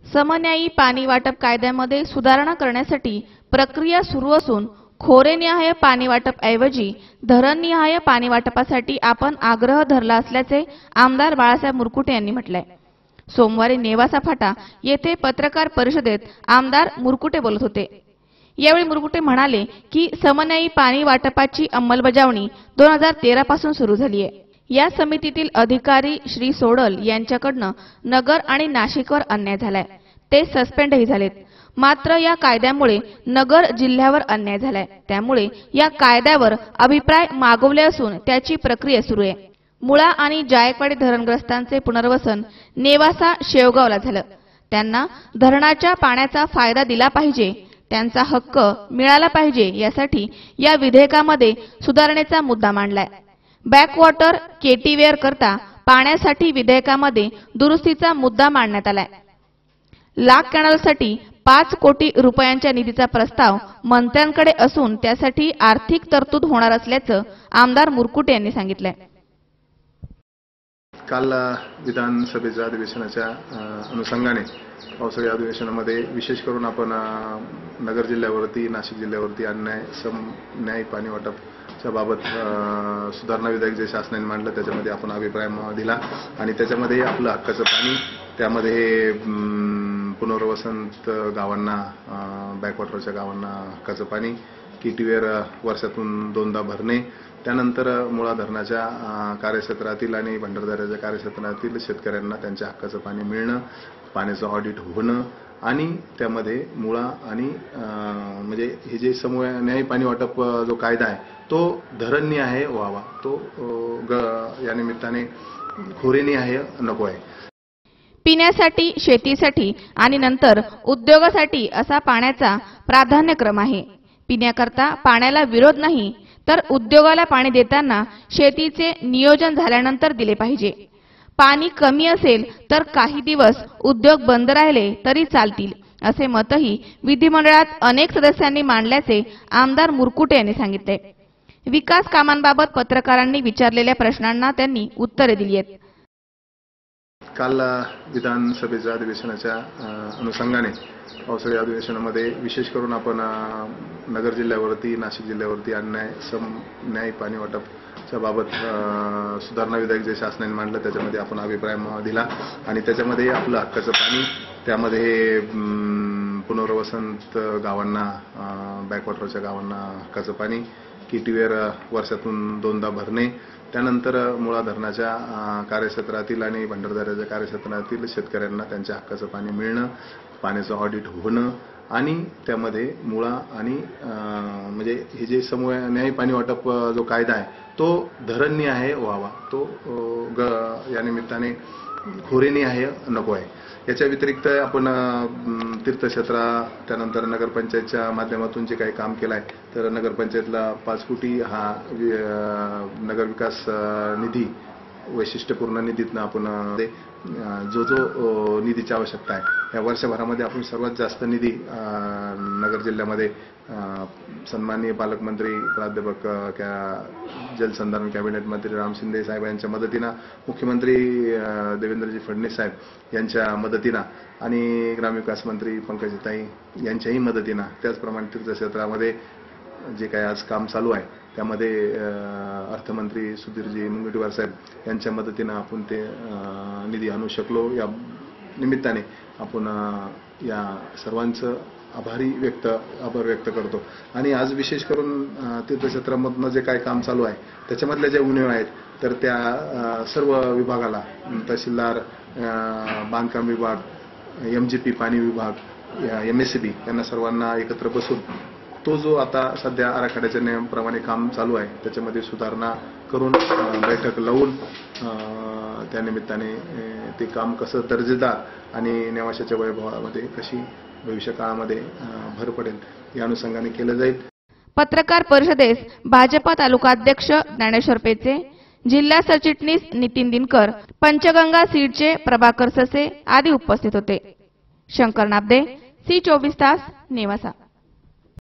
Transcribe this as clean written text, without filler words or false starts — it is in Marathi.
समन्यायी पाणी वाटप कायद्यामध्ये सुधारणा करण्यासाठी प्रक्रिया सुरू असून खोरेनिहाय पाणी वाटप ऐवजी धरणनिहाय पाणी वाटपासाठी आपण आग्रह धरला असल्याचे आमदार बाळासाहेब मुरकुटे यांनी म्हटले। सोमवारी नेवासा फाटा येथे पत्रकार परिषदेत आमदार मुरकुटे बोलत होते। यावेळी मुरकुटे म्हणाले की समन्यायी पाणी वाटपाची अंमलबजावणी 2013 पासून सुरू झाली आहे। या समितीतील अधिकारी श्री सोडल यांच्याकडून नगर आणि नाशिकवर अन्याय झालाय, ते सस्पेंडही झालेत। मात्र या कायद्यामुळे नगर जिल्ह्यावर अन्याय झालाय, त्यामुळे या कायद्यावर अभिप्राय मागवले असून त्याची प्रक्रिया सुरू आहे। मुळा आणि जायकवाडी धरणग्रस्तांचे पुनर्वसन नेवासा शेवगावला झालं। त्यांना धरणाच्या पाण्याचा फायदा दिला पाहिजे, त्यांचा हक्क मिळाला पाहिजे, यासाठी या विधेयकामध्ये सुधारणेचा मुद्दा मांडलाय। बॅकवॉटर केटीवेअर करता पाण्यासाठी विधेयकामध्ये दुरुस्तीचा मुद्दा मांडण्यात आलाय। लाख कॅनलसाठी 5 कोटी रुपयांच्या निधीचा प्रस्ताव मंत्र्यांकडे असून त्यासाठी आर्थिक तरतूद होणार असल्याचं आमदार मुरकुटे यांनी सांगितलंय। काल विधानसभेच्या अधिवेशनाच्या अनुषंगाने पावसाळी अधिवेशनामध्ये विशेष करून आपण नगर जिल्ह्यावरती, नाशिक जिल्ह्यावरती न्याय पाणी वाटपच्या बाबत सुधारणा विधेयक जे शासनाने मांडलं त्याच्यामध्ये आपण अभिप्राय दिला आणि त्याच्यामध्ये आपलं हक्काचं पाणी, त्यामध्ये पुनर्वसंत गावांना, बॅकवॉटरच्या गावांना हक्काचं पाणी, केटीवेअर वर्षातून 2दा भरणे, त्यानंतर मुळा धरणाच्या कार्यक्षेत्रातील आणि भंडारदऱ्याच्या कार्यक्षेत्रातील शेतकऱ्यांना त्यांच्या हक्काचं पाणी मिळणं, पाण्याचं ऑडिट होणं आणि त्यामध्ये मुळा आणि म्हणजे हे जे समन्यायी पाणी वाटप जो कायदा आहे तो धरणनिहाय व्हावा, तो या निमित्ताने खोरेनिहाय नको आहे। पिण्यासाठी, शेतीसाठी आणि नंतर उद्योगासाठी असा पाण्याचा प्राधान्यक्रम आहे। पिण्याकरता पाण्याला विरोध नाही, तर उद्योगाला पाणी देताना शेतीचे नियोजन झाल्यानंतर दिले पाहिजे। पाणी कमी असेल तर काही दिवस उद्योग बंद राहिले तरी चालतील, असे मतही विधिमंडळात अनेक सदस्यांनी मांडल्याचे आमदार मुरकुटे यांनी सांगितले। विकास कामांबाबत पत्रकारांनी विचारलेल्या प्रश्नांना त्यांनी उत्तरे दिली आहेत। काल विधानसभेच्या अधिवेशनाच्या अनुषंगाने पावसाळी अधिवेशनामध्ये विशेष करून आपण नगर जिल्ह्यावरती, नाशिक जिल्ह्यावरती न्याय पाणी वाटपच्या बाबत सुधारणा विधेयक जे शासनाने मांडलं त्याच्यामध्ये आपण अभिप्राय दिला आणि त्याच्यामध्ये आपलं हक्काचं पाणी, त्यामध्ये पुनर्वसंत गावांना, बॅकवॉटरच्या गावांना हक्काचं पाणी, केटीवेअर वर्षातून 2दा भरणे, त्यानंतर मुळा धरणाच्या कार्यक्षेत्रातील आणि भंडारदऱ्याच्या कार्यक्षेत्रातील शेतकऱ्यांना त्यांच्या हक्काचं पाणी मिळणं, पाण्याचं ऑडिट होणं आणि त्यामध्ये मुळा आणि म्हणजे हे जे समन्यायी पाणी वाटप जो कायदा आहे तो धरणनिहाय व्हावा, तो या निमित्ताने खोरेनिहाय नको आहे। याच्या व्यतिरिक्त आपण तीर्थक्षेत्रा, त्यानंतर नगरपंचायतच्या माध्यमातून जे काही काम केलं आहे तर नगरपंचायतला 5 कोटी हा नगर विकास निधी, वैशिष्ट्यपूर्ण निधीतनं आपण जो निधीची आवश्यकता आहे या वर्षभरामध्ये आपण सर्वात जास्त निधी नगर जिल्ह्यामध्ये सन्माननीय पालकमंत्री प्राध्यापक जलसंधारण कॅबिनेट मंत्री राम शिंदे साहेब यांच्या मदतीनं, मुख्यमंत्री देवेंद्रजी फडणवीस साहेब यांच्या मदतीनं आणि ग्रामविकास मंत्री पंकजताई यांच्याही मदतीनं, त्याचप्रमाणे तीर्थक्षेत्रामध्ये जे काही आज काम चालू आहे त्यामध्ये अर्थमंत्री सुधीरजी मुनगंटीवार साहेब यांच्या मदतीनं आपण ते निधी आणू शकलो। या निमित्ताने आपण या सर्वांचं आभार व्यक्त करतो आणि आज विशेष करून तीर्थक्षेत्रामधनं जे काही काम चालू आहे त्याच्यामधल्या ज्या उणिवा आहेत तर त्या सर्व विभागाला, तहसीलदार, बांधकाम विभाग, MGP पाणी विभाग, MSCB यांना सर्वांना एकत्र बसून तो जो आता सध्या आराखड्याच्या नियमाप्रमाणे काम चालू आहे त्याच्यामध्ये सुधारणा करून बैठक लावून त्या निमित्ताने ते काम कसं दर्जेदार आणि नेवाशाच्या वैभवामध्ये कशी भविष्य काळामध्ये भर पडेल या अनुषंगाने केलं जाईल। पत्रकार परिषदेस भाजपा तालुकाध्यक्ष ज्ञानेश्वर पेचे, जिल्हा सरचिटणीस नितीन दिनकर, पंचगंगा सीडचे प्रभाकर ससे आदी उपस्थित होते। शंकर नाबदे, C24 तास, नेवासा।